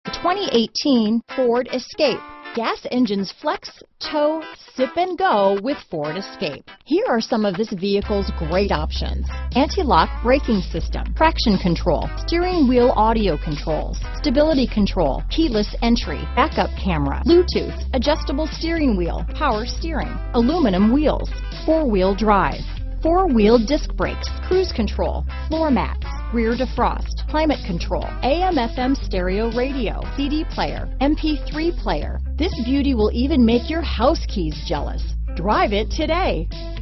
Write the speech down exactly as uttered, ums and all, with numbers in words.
twenty eighteen Ford Escape. Gas engines flex, tow, sip and go with Ford Escape. Here are some of this vehicle's great options: anti-lock braking system, traction control, steering wheel audio controls, stability control, keyless entry, backup camera, Bluetooth, adjustable steering wheel, power steering, aluminum wheels, four-wheel drive, four-wheel disc brakes, cruise control, floor mats, rear defrost, climate control, A M F M stereo radio, C D player, M P three player. This beauty will even make your house keys jealous. Drive it today.